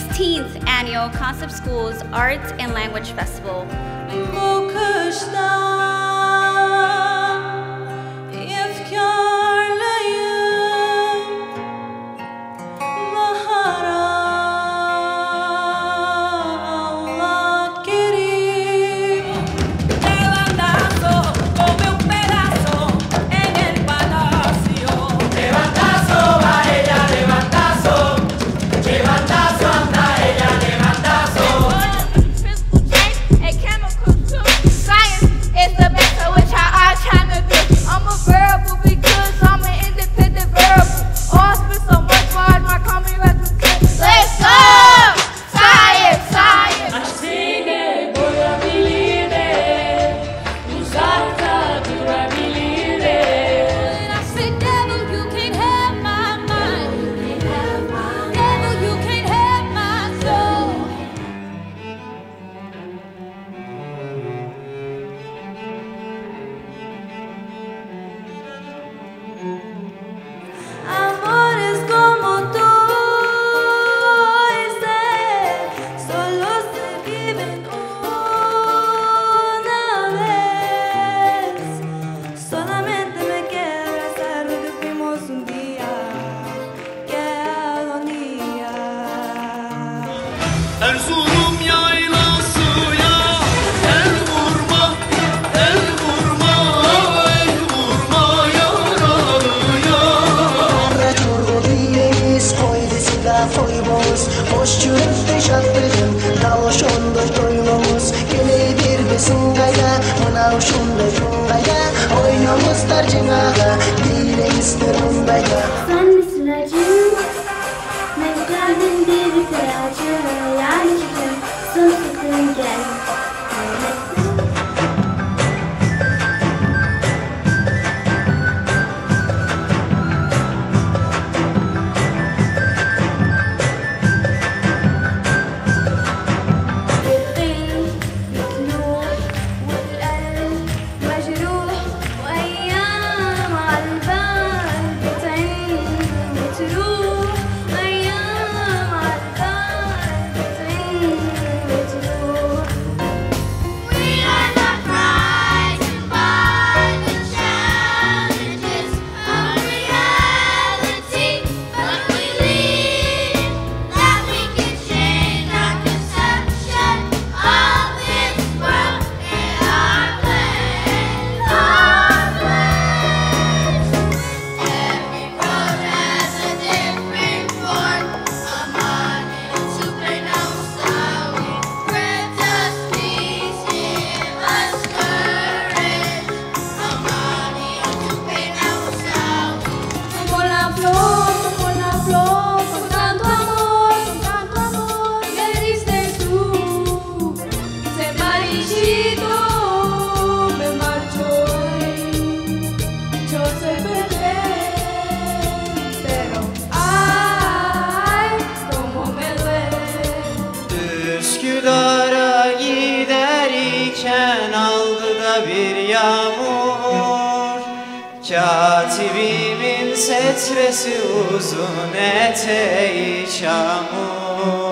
16th Annual Concept Schools Arts and Language Festival. Erzurum yaylasıya el vurma, el vurma, el vurma yaralıya. Çorguduyuz koydesiga foybomuz, boş yürekte şattırın, dal şonda toymamız. Gele bir besin gaya, mınav şunda şongaya, oynamız tarcınaga, dile ister mundaya. Sen misin acım? Ne geldin bir kiracı, yani çıkın, sımsıkın gel. Üsküdar'a giderken aldı da bir yağmur. Katibimin setresi uzun, eteği çamur.